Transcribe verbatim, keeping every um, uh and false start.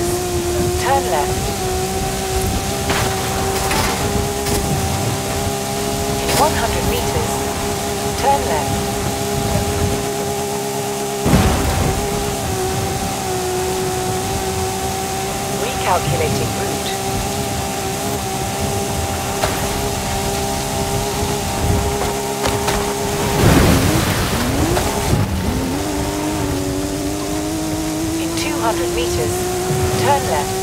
meters, turn left. In one hundred meters, turn left. Recalculating route. In two hundred meters, turn left.